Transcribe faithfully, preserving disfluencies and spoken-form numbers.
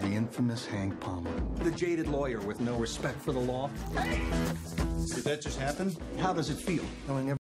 the infamous Hank Palmer. The jaded lawyer with no respect for the law. Did that just happen? How does it feel, knowing